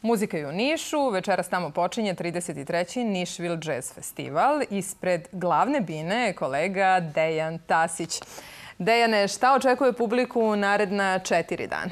Muzika je u Nišu. Večeras tamo počinje 33. Nišvil Jazz Festival. Ispred glavne bine je kolega Dejan Tasić. Dejane, šta očekuje publiku u naredna 4 dana?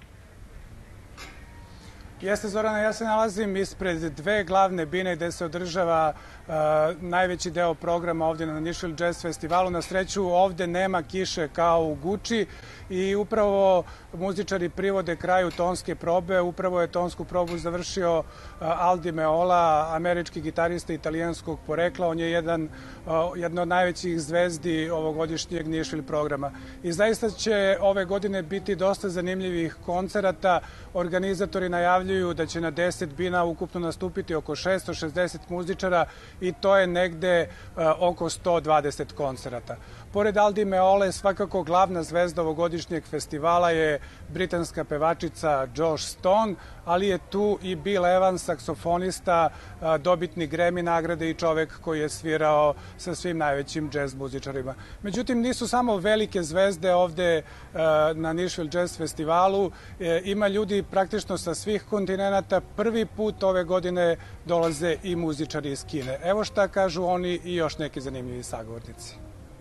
Jeste, Zorana, ja se nalazim ispred dve glavne bine gde se održava najveći deo programa ovdje na Nišvil Jazz Festivalu. Na sreću, ovdje nema kiše kao u Guči i upravo muzičari privode kraju tonske probe. Upravo je tonsku probu završio Aldi Meola, američki gitarista italijanskog porekla. On je jedna od najvećih zvezdi ovogodišnjeg Nišvil programa. I zaista će ove godine biti dosta zanimljivih koncerata. Organizatori najavljuju da će na 10 bina ukupno nastupiti oko 660 muzičara i to je negde oko 120 koncerata. Pored Aldi Meole, svakako glavna zvezda ovogodišnjeg festivala je britanska pevačica Joss Stone, ali je tu i Bill Evans, saksofonista, dobitnik Grammy nagrade i čovek koji je svirao sa svim najvećim džez muzičarima. Međutim, nisu samo velike zvezde ovde na Nišvil Jazz Festivalu. Ima ljudi praktično sa svih kontinenata. Prvi put ove godine dolaze i muzičari iz Kine. Evo šta kažu oni i još neki zanimljivi sagovornici.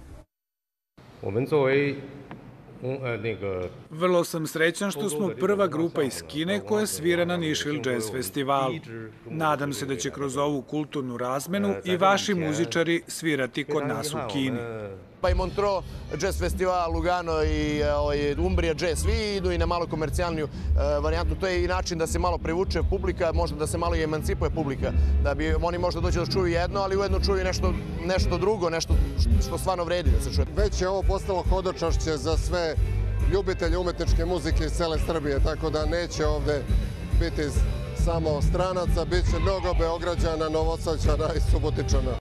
Vrlo sam srećan što smo prva grupa iz Kine koja svira na Nišvil Jazz Festivalu. Nadam se da će kroz ovu kulturnu razmenu i vaši muzičari svirati kod nas u Kini. Pa i Montreux Jazz Festival, Lugano i Umbrija Jazz, svi idu i na malo komercijalniju varijantu. To je i način da se malo privuče publika, možda da se malo i emancipuje publika, da bi oni možda dođu da čuju jedno, ali ujedno čuju nešto drugo, nešto što stvarno vredi da se čuje. Već je ovo postalo hodočašće za sve ljubitelje umetničke muzike iz cele Srbije, tako da neće ovde biti samo stranaca, bit će mnogo Beograđana, Novosađana i Subotičana.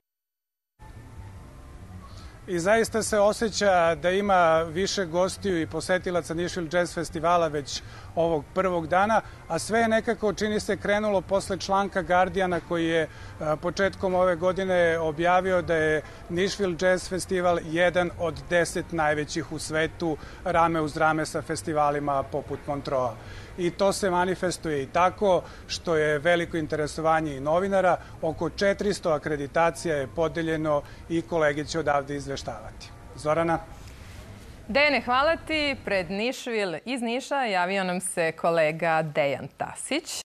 I zaista se osjeća da ima više gostiju i posetilaca Nišvil Jazz Festivala već ovog prvog dana, a sve je nekako, čini se, krenulo posle članka Guardiana koji je početkom ove godine objavio da je Nišvil Jazz Festival jedan od 10 najvećih u svetu, rame uz rame sa festivalima poput Montreux. I to se manifestuje i tako što je veliko interesovanje i novinara. Oko 400 akreditacija je podeljeno i kolege će odavde izveštavati. Zorana? Dejane, hvala ti. Pred Nišvil iz Niša javio nam se kolega Dejan Tasić.